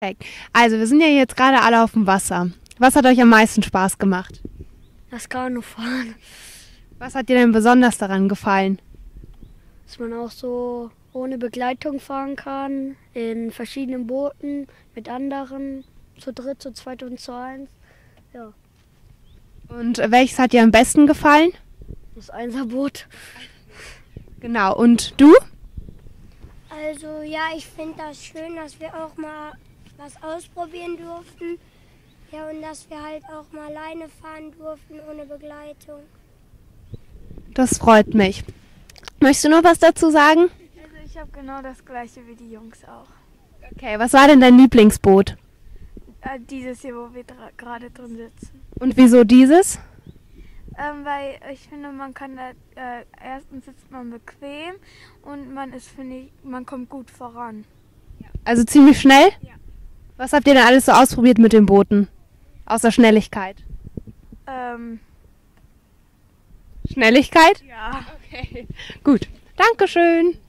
Perfekt. Also, wir sind ja jetzt gerade alle auf dem Wasser. Was hat euch am meisten Spaß gemacht? Das Kanufahren, Was hat dir denn besonders daran gefallen? dass man auch so ohne Begleitung fahren kann, in verschiedenen Booten mit anderen, zu dritt, zu zweit und zu eins. Ja, Und welches hat dir am besten gefallen? das Einserboot. Genau. Und du? Also ja, ich finde das schön, dass wir auch mal was ausprobieren durften. Ja, und dass wir halt auch mal alleine fahren durften, ohne Begleitung. Das freut mich. Möchtest du noch was dazu sagen? Also ich habe genau das gleiche wie die Jungs auch. Okay, was war denn dein Lieblingsboot? Dieses hier, wo wir gerade drin sitzen. Und wieso dieses? Weil ich finde, man kann da, erstens sitzt man bequem und man ist, finde ich, man kommt gut voran. Also ziemlich schnell? Ja. Was habt ihr denn alles so ausprobiert mit den Booten? Außer Schnelligkeit. Schnelligkeit? Ja. Okay. Gut. Dankeschön.